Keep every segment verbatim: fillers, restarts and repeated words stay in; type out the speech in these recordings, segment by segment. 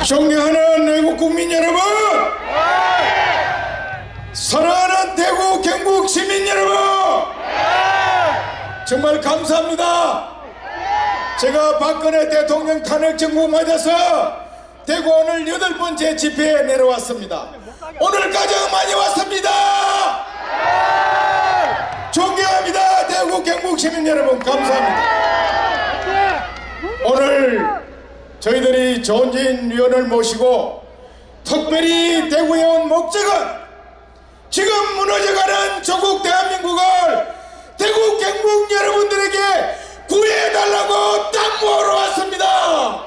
존경하는 애국 국민 여러분, 사랑하는 대구 경북 시민 여러분, 정말 감사합니다. 제가 박근혜 대통령 탄핵 정부 맞아서 대구 오늘 여덟 번째 집회에 내려왔습니다. 오늘 가장 많이 왔습니다. 존경합니다. 대구 경북 시민 여러분, 감사합니다. 오늘 저희들이 조은진 위원을 모시고 특별히 대구에 온 목적은 지금 무너져가는 조국 대한민국을 대구 경북 여러분들에게 구해달라고 당부하러 왔습니다.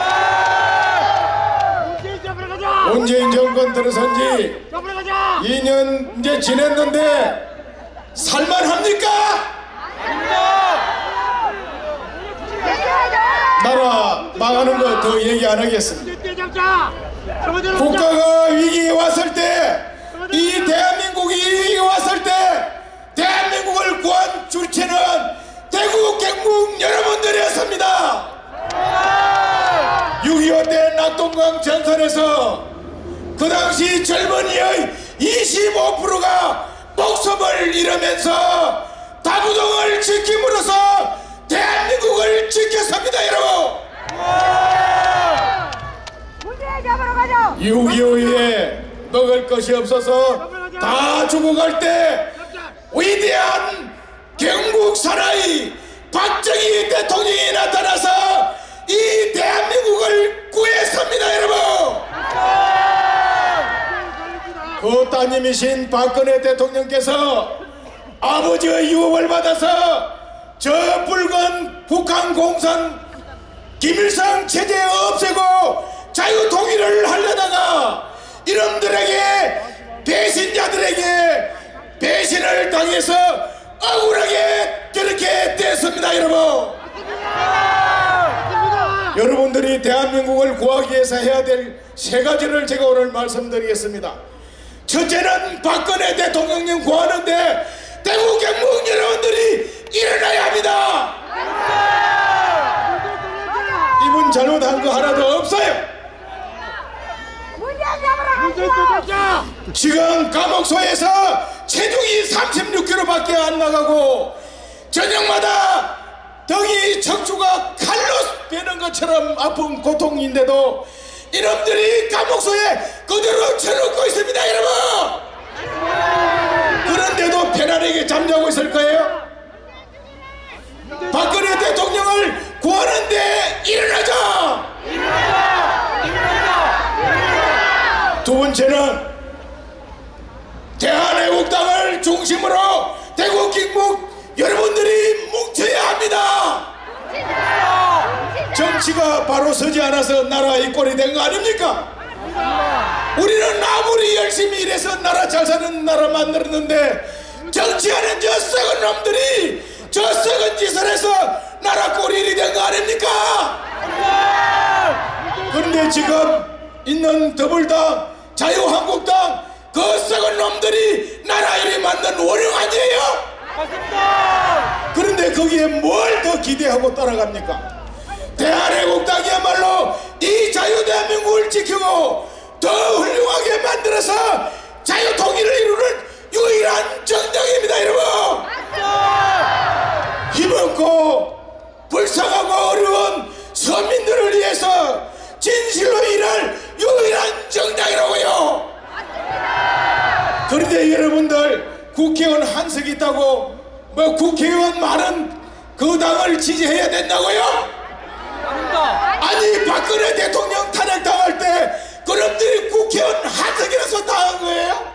문재인 정권 들어선 지 이 년 이제 지냈는데 살만합니까? 나라 망하는 거 더 얘기 안 하겠습니다. 국가가 위기에 왔을 때, 이 대한민국이 위기에 왔을 때 대한민국을 구한 주체는 대구 경북 여러분들이었습니다. 육이오 때 낙동강 전선에서 그 당시 젊은이의 이십오 퍼센트가 목숨을 잃으면서 다부동을 지킴으로써 대한민국을 지켰습니다. 여러분, 육이오 이후에 먹을 것이 없어서 다 죽어갈 때 위대한 경북 사나이 박정희 대통령이 나타나서 이 대한민국을 구했습니다. 여러분, 그 따님이신 박근혜 대통령께서 아버지의 유혹을 받아서 저 붉은 북한 공산 김일성 체제 없애고 자유통일을 하려다가 이놈들에게, 배신자들에게 배신을 당해서 억울하게 저렇게 됐습니다. 여러분, 여러분들이 대한민국을 구하기 위해서 해야 될 세 가지를 제가 오늘 말씀드리겠습니다. 첫째는 박근혜 대통령님 구하는데 대구 경북 여러분들이 일어나야 합니다. 이분 잘못한 거 하나도 없어요. 지금 감옥소에서 체중이 삼십육 킬로그램밖에 안 나가고 저녁마다 등이 척추가 칼로 베는 것처럼 아픈 고통인데도 이놈들이 감옥소에 그대로 쳐놓고 있습니다. 여러분, 그런데도 편안하게 잠자고 있을 거예요? 박근혜 대통령을 구하는데 일어나자! 일어나자! 일어나자! 일어나자! 두 번째는 대한애국당을 중심으로 대구 경북 여러분들이 뭉쳐야 합니다. 정치가 바로 서지 않아서 나라 이 꼴이 된 거 아닙니까? 우리는 아무리 열심히 일해서 나라 잘 사는 나라 만들었는데 정치하는 저 썩은 놈들이 저 썩은 짓을 해서 나라 꼴이 이리 된 거 아닙니까? 그런데 지금 있는 더불당, 자유한국당 그 썩은 놈들이 나라 일이 만든 원흉 아니에요? 맞습니다. 그런데 거기에 뭘 더 기대하고 따라갑니까? 대한애국당이야말로 이 자유대한민국을 지키고 더 훌륭하게 만들어서 자유통일을 이루는 유일한 정당입니다. 여러분, 힘없고 불쌍하고 어려운 서민들을 위해서 진실로 일할 유일한 정당이라고요. 그런데 여러분들 국회의원 한석이 있다고 뭐 국회의원 많은 그 당을 지지해야 된다고요? 아니, 박근혜 대통령 탄핵당할 때 그놈들이 국회의원 한석이라서 당한 거예요?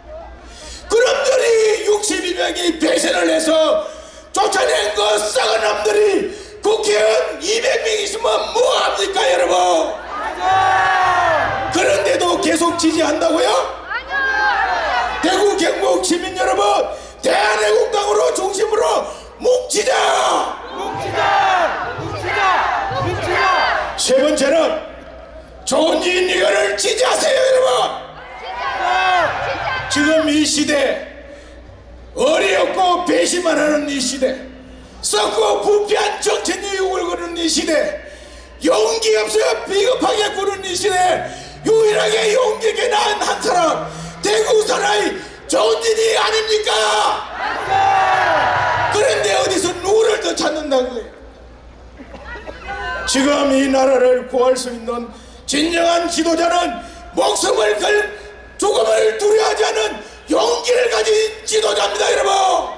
그놈들이 육십이 명이 배신을 해서 쫓아낸 그 썩은 놈들이 국회의원 이백 명 있으면 뭐합니까 여러분? 그런데도 계속 지지한다고요? 대구 경북 시민 여러분, 대한애국당으로 중심으로 뭉치자! 뭉치자! 뭉치자! 뭉치자! 세 번째는 조은진 의원을 지지하세요. 여러분, 지금 이 시대, 어리없고 배신만 하는 이 시대, 썩고 부패한 정책 유혹을 거는 이 시대, 용기 없어요. 비겁하게 구는 이 시대에 유일하게 용기 있게 낳은 한 사람, 대구 사나이 조은진이 아닙니까? 그런데 어디서 누구를 더 찾는다는 거예요? 지금 이 나라를 구할 수 있는 진정한 지도자는 목숨을 걸 죽음을 두려워하지 않는 용기를 가진 지도자입니다, 여러분.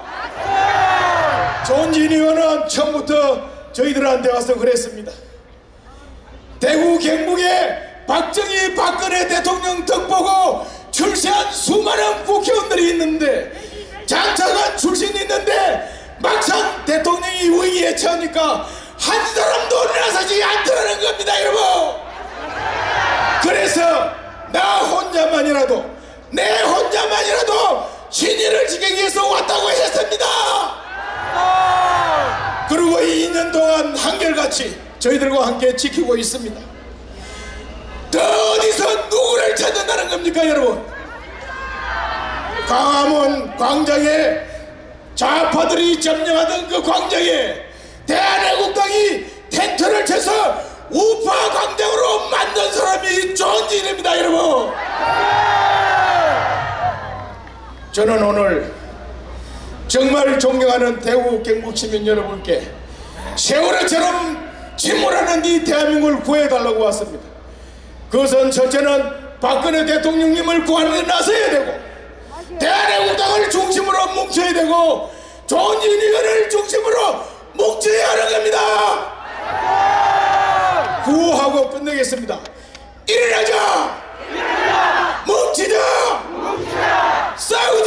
조은진 의원은 처음부터 저희들한테 와서 그랬습니다. 대구 경북에 박정희 박근혜 대통령 덕 보고 출세한 수많은 국회의원들이 있는데, 장차관 출신이 있는데 막상 대통령이 위기에 처하니까 한 사람도 나서지 않더라는 겁니다, 여러분. 그래서 나 혼자만이라도, 내 혼자만이라도 신의를 지키기 위해서 왔다고 했습니다. 그리고 이 년 동안 한결같이 저희들과 함께 지키고 있습니다. 더 어디서 누구를 찾는다는 겁니까, 여러분? 광화문 광장에 좌파들이 점령하던 그 광장에 대한애국당이 텐트를 쳐서 우파 광장으로 만든 사람이 조은진입니다, 여러분. 저는 오늘 정말 존경하는 대구 경북 시민 여러분께 세월호처럼 침몰하는 이 대한민국을 구해달라고 왔습니다. 그것은 첫째는 박근혜 대통령님을 구하는 데 나서야 되고, 대한애국당을 중심으로 뭉쳐야 되고, 조은진 의원을 중심으로 뭉쳐야 하는 겁니다. 구호하고 끝내겠습니다. 일어나자! 일어나자! 뭉치자! 뭉치자! 싸우자!